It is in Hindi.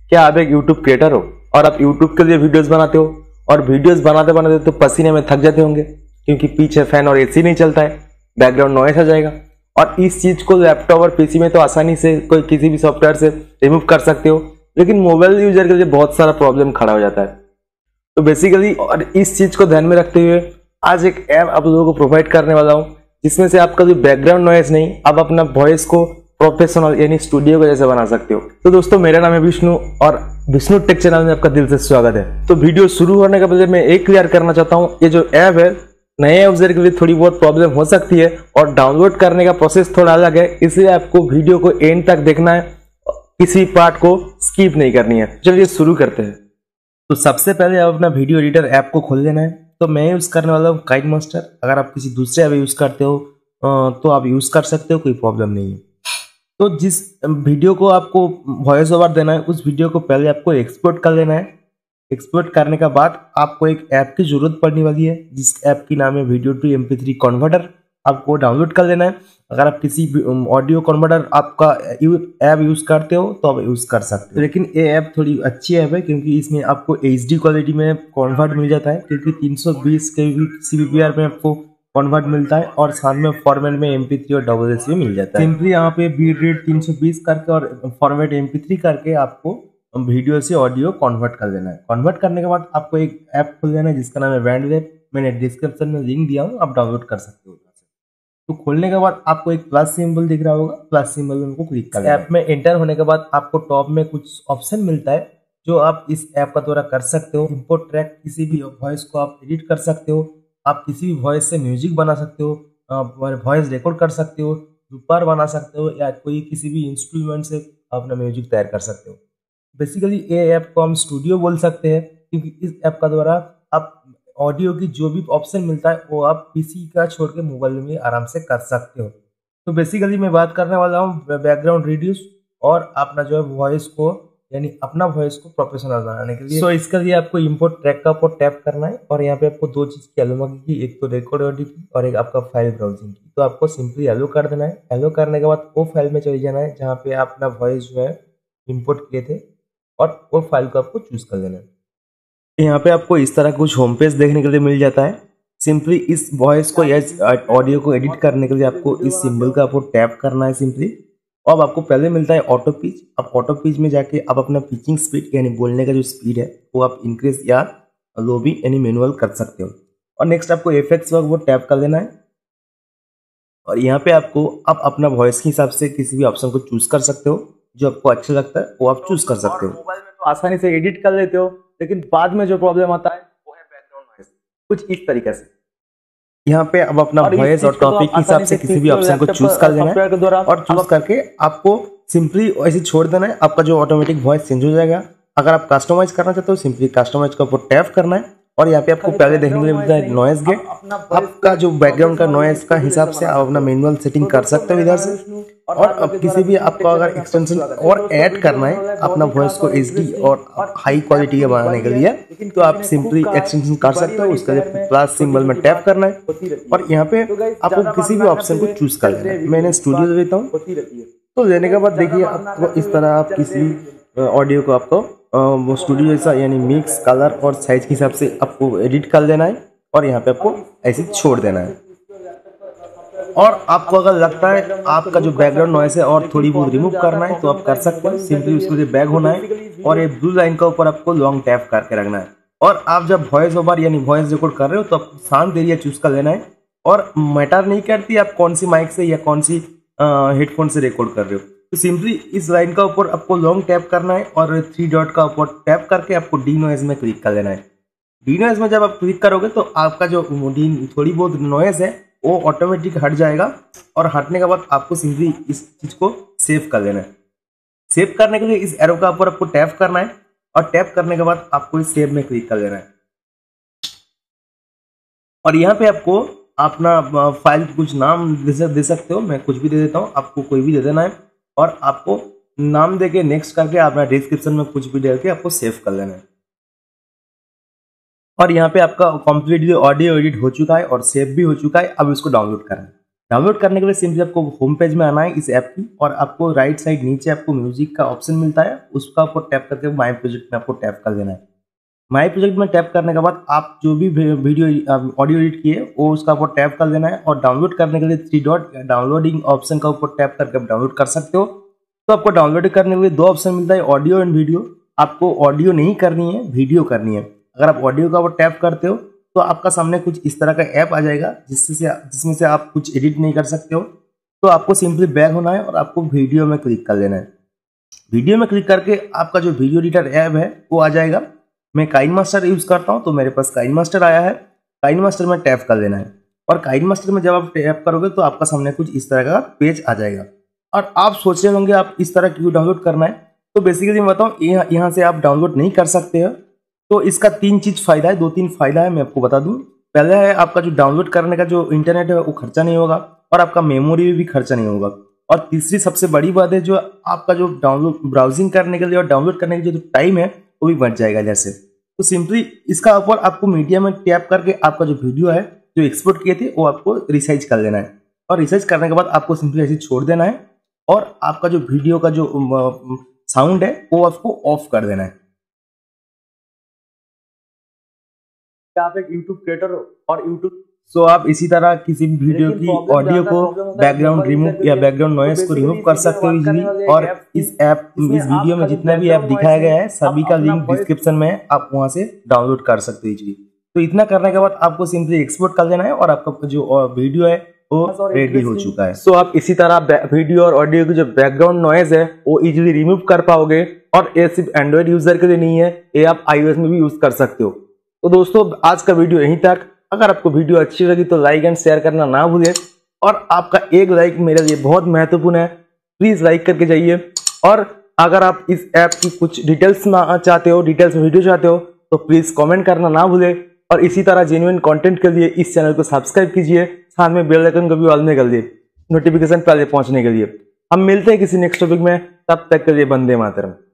क्या आप एक यूट्यूब क्रिएटर हो और आप यूट्यूब के लिए वीडियोस बनाते हो और वीडियोस बनाते बनाते तो पसीने में थक जाते होंगे क्योंकि पीछे फैन और एसी नहीं चलता है, बैकग्राउंड नॉइस आ जाएगा। और इस चीज को लैपटॉप और पीसी में तो आसानी से कोई किसी भी सॉफ्टवेयर से रिमूव कर सकते हो, लेकिन मोबाइल यूजर के लिए बहुत सारा प्रॉब्लम खड़ा हो जाता है। तो बेसिकली और इस चीज को ध्यान में रखते हुए आज एक ऐप आप लोगों को प्रोवाइड करने वाला हूँ जिसमें से आपका जो बैकग्राउंड नॉइस नहीं, आप अपना वॉइस को प्रोफेशनल यानी स्टूडियो को जैसे बना सकते हो। तो दोस्तों मेरा नाम है विष्णु और विष्णु टेक चैनल में आपका दिल से स्वागत है। तो वीडियो शुरू होने के पहले मैं एक क्लियर करना चाहता हूँ, ये जो ऐप है नए यूजर के लिए थोड़ी बहुत प्रॉब्लम हो सकती है और डाउनलोड करने का प्रोसेस थोड़ा अलग है, इसलिए आपको वीडियो को एंड तक देखना है, किसी पार्ट को स्किप नहीं करनी है। चलिए शुरू करते हैं। तो सबसे पहले आप अपना वीडियो एडिटर ऐप को खोल लेना है। तो मैं यूज करने वाला हूँ काइनमास्टर। अगर आप किसी दूसरे ऐप यूज करते हो तो आप यूज कर सकते हो, कोई प्रॉब्लम नहीं है। तो जिस वीडियो को आपको वॉइस ओवर देना है उस वीडियो को पहले आपको एक्सपोर्ट कर लेना है। एक्सपोर्ट करने के बाद आपको एक ऐप की जरूरत पड़ने वाली है जिस ऐप की नाम है वीडियो टू MP3 कन्वर्टर। आपको डाउनलोड कर लेना है। अगर आप किसी ऑडियो कन्वर्टर आपका ऐप यूज करते हो तो आप यूज कर सकते हो, लेकिन ये ऐप थोड़ी अच्छी ऐप है क्योंकि इसमें आपको HD क्वालिटी में कन्वर्ट मिल जाता है, क्योंकि 320 kbps में आपको कन्वर्ट मिलता है और साथ में फॉर्मेट में MP3 और WS भी मिल जाता है। सिंपली यहाँ पे बीट रेट 320 करके और फॉर्मेट MP3 करके आपको वीडियो से ऑडियो कन्वर्ट कर देना है। कन्वर्ट करने के बाद आपको एक ऐप खोल देना है जिसका नाम है बैंडवेव। मैंने डिस्क्रिप्शन में लिंक दिया हूँ, आप डाउनलोड कर सकते हो। तो खोलने के बाद आपको एक प्लस सिंबल दिख रहा होगा, प्लस सिंबल में उनको क्लिक कर ऐप में एंटर होने के बाद आपको टॉप में कुछ ऑप्शन मिलता है जो आप इस ऐप का द्वारा कर सकते हो। इंपोर्ट ट्रैक, किसी भी वॉइस को आप एडिट कर सकते हो, आप किसी भी वॉइस से म्यूजिक बना सकते हो, वॉइस रिकॉर्ड कर सकते हो, लूपर बना सकते हो, या कोई किसी भी इंस्ट्रूमेंट से अपना म्यूजिक तैयार कर सकते हो। बेसिकली ये ऐप को हम स्टूडियो बोल सकते हैं क्योंकि इस ऐप का द्वारा आप ऑडियो की जो भी ऑप्शन मिलता है वो आप पीसी का छोड़ के मोबाइल में आराम से कर सकते हो। तो बेसिकली मैं बात करने वाला हूँ बैकग्राउंड रिड्यूस और अपना जो है वॉइस को यानी अपना वॉइस को प्रोफेशनल बनाने के लिए। सो इसके लिए आपको इंपोर्ट ट्रैक का ऊपर टैप करना है और यहाँ पे आपको दो चीज की एलो मांगी की, एक तो रिकॉर्ड ऑडियो की और एक आपका फाइल ब्राउजिंग की। तो आपको सिंपली एलो कर देना है। एलो करने के बाद वो फाइल में चले जाना है जहाँ पे आप अपना वॉइस जो है इम्पोर्ट किए थे और वो फाइल को आपको चूज कर लेना है। यहाँ पे आपको इस तरह कुछ होम पेज देखने के लिए मिल जाता है। सिंपली इस वॉइस को या ऑडियो को एडिट करने के लिए आपको इस सिंबल का आपको टैप करना है सिंपली। अब आपको पहले मिलता है ऑटो पिच। आप ऑटो पिच में जाके आप अपना पिचिंग स्पीड यानी बोलने का जो स्पीड है वो आप इंक्रीज या लो भी यानी मैनुअल कर सकते हो। और नेक्स्ट आपको इफेक्ट्स वर्क वो टैप कर लेना है और यहाँ पे आपको आप अपना वॉइस के हिसाब से किसी भी ऑप्शन को चूज कर सकते हो, जो आपको अच्छा लगता है वो आप चूज कर सकते हो। मोबाइल में तो आसानी से एडिट कर लेते हो, लेकिन बाद में जो प्रॉब्लम आता है वो है बैकग्राउंड नॉइस। कुछ इस तरीके से यहाँ पे अब अपना वॉइस और टॉपिक के हिसाब से किसी भी ऑप्शन को चूज कर लेना है और चूज करके आपको सिंपली ऐसे छोड़ देना है। आपका जो ऑटोमेटिक वॉइस चेंज हो जाएगा। अगर आप कस्टमाइज करना चाहते हो सिंपली कस्टमाइज का ऊपर टैप करना है और यहाँ पे आपको पहले देखने को मिलता है नॉइस गेट। आपका जो बैकग्राउंड का नॉइस का हिसाब से आप अपना मैनुअल सेटिंग कर सकते हो इधर से। और अब किसी भी आपको अगर एक्सटेंशन और ऐड करना है अपना वॉइस को HD और हाई क्वालिटी के बनाने के लिए तो आप सिंपली एक्सटेंशन कर सकते हो। उसके लिए प्लस सिंबल में टैप करना है और यहाँ पे आपको किसी भी ऑप्शन को चूज कर लेना है। मैंने स्टूडियो देता हूँ। तो लेने के बाद देखिए आपको इस तरह आप किसी ऑडियो को आपको वो स्टूडियो जैसा यानी मिक्स कलर और साइज के हिसाब से आपको एडिट कर लेना है और यहाँ पे आपको ऐसे छोड़ देना है। और आपको अगर लगता है आपका जो बैकग्राउंड नॉइस है और थोड़ी बहुत रिमूव करना है तो आप कर सकते हो। सिंपली उसके लिए बैक होना है और ये ब्लू लाइन का ऊपर आपको लॉन्ग टैप करके रखना है। और आप जब वॉइस ओवर यानी वॉइस रिकॉर्ड कर रहे हो तो आपको शांत एरिया चूज कर लेना है और मैटर नहीं करती आप कौन सी माइक से या कौन सी हेडफोन से रिकॉर्ड कर रहे हो। तो सिंपली इस लाइन का ऊपर आपको लॉन्ग टैप करना है और 3 डॉट का ऊपर टैप करके आपको डी नॉइज में क्लिक कर लेना है। डी नॉइज में जब आप क्लिक करोगे तो आपका जो थोड़ी बहुत नॉइज है वो ऑटोमेटिक हट जाएगा और हटने के बाद आपको सिंपली इस चीज को सेव कर लेना है। सेव करने के लिए इस एरो का ऊपर आपको टैप करना है और टैप करने के बाद आपको इस सेव में क्लिक कर लेना है। और यहाँ पे आपको अपना फाइल कुछ नाम दे सकते हो। मैं कुछ भी दे देता हूँ, आपको कोई भी दे देना है और आपको नाम देके नेक्स्ट करके अपना डिस्क्रिप्शन में कुछ भी डाल के आपको सेव कर लेना है। और यहाँ पे आपका कंप्लीटली ऑडियो एडिट हो चुका है और सेव भी हो चुका है। अब इसको डाउनलोड करना है। डाउनलोड करने के लिए सिंपली आपको होम पेज में आना है इस ऐप की, और आपको राइट साइड नीचे आपको म्यूजिक का ऑप्शन मिलता है, उसका आपको टैप करके माई प्रोजेक्ट में आपको टैप कर देना है। माई प्रोजेक्ट में टैप करने के बाद आप जो भी वीडियो ऑडियो एडिट किए वो उसका ऊपर टैप कर देना है, और डाउनलोड करने के लिए 3 डॉट डाउनलोडिंग ऑप्शन का ऊपर टैप करके आप डाउनलोड कर सकते हो। तो आपको डाउनलोड करने के लिए 2 ऑप्शन मिलता है, ऑडियो एंड वीडियो। आपको ऑडियो नहीं करनी है, वीडियो करनी है। अगर आप ऑडियो का ऊपर टैप करते हो तो आपका सामने कुछ इस तरह का ऐप आ जाएगा जिसमें से आप कुछ एडिट नहीं कर सकते हो। तो आपको सिंपली बैक होना है और आपको वीडियो में क्लिक कर लेना है। वीडियो में क्लिक करके आपका जो वीडियो एडिटर ऐप है वो आ जाएगा। मैं काइनमास्टर यूज करता हूं तो मेरे पास काइनमास्टर आया है। काइनमास्टर में टैप कर लेना है, और काइनमास्टर में जब आप टैप करोगे तो आपका सामने कुछ इस तरह का पेज आ जाएगा। और आप सोच रहे होंगे आप इस तरह क्यों डाउनलोड करना है, तो बेसिकली मैं बताऊं यहाँ से आप डाउनलोड नहीं कर सकते हो। तो इसका 3 चीज फायदा है, 2-3 फायदा है, मैं आपको बता दूं। पहला है आपका जो डाउनलोड करने का जो इंटरनेट है वो खर्चा नहीं होगा, और आपका मेमोरी भी खर्चा नहीं होगा। और तीसरी सबसे बड़ी बात है जो आपका जो डाउनलोड ब्राउजिंग करने के लिए और डाउनलोड करने के जो टाइम है वो भी बच जाएगा इधर से। तो सिंपली इसका ऊपर आपको मीडिया में टैप करके आपका जो वीडियो है जो एक्सपोर्ट किए थे वो आपको रिसाइज कर लेना है, और रिसाइज करने के बाद आपको सिंपली ऐसे छोड़ देना है, और आपका जो वीडियो का जो साउंड है वो आपको ऑफ कर देना है। आप एक YouTube क्रिएटर हो और YouTube सो आप इसी तरह किसी भी वीडियो की ऑडियो को बैकग्राउंड रिमूव या बैकग्राउंड नॉइस को रिमूव कर सकते हो इजीली। और इस वीडियो में जितना भी ऐप दिखाया गया है सभी का लिंक डिस्क्रिप्शन में है, आप वहां से डाउनलोड कर सकते हो इजीली। तो इतना करने के बाद आपको सिंपली एक्सपोर्ट कर देना है, और आपका जो वीडियो है वो रेडी हो चुका है। सो आप इसी तरह वीडियो और ऑडियो की जो बैकग्राउंड नॉइज है वो इजीली रिमूव कर पाओगे। और ये सिर्फ एंड्रॉइड यूजर के लिए नहीं है, ये आप iOS में भी यूज कर सकते हो। तो दोस्तों आज का वीडियो यहीं तक। अगर आपको वीडियो अच्छी लगी तो लाइक एंड शेयर करना ना भूलें, और आपका एक लाइक मेरे लिए बहुत महत्वपूर्ण है, प्लीज लाइक करके जाइए। और अगर आप इस ऐप की कुछ डिटेल्स में चाहते हो, डिटेल्स में वीडियो चाहते हो, तो प्लीज कमेंट करना ना भूलें। और इसी तरह जेन्युइन कंटेंट के लिए इस चैनल को सब्सक्राइब कीजिए, साथ में बेल आइकन को भी ऑल में कर दिए नोटिफिकेशन पहले पहुंचने के लिए। हम मिलते हैं किसी नेक्स्ट टॉपिक में, तब तक के लिए वंदे मातरम।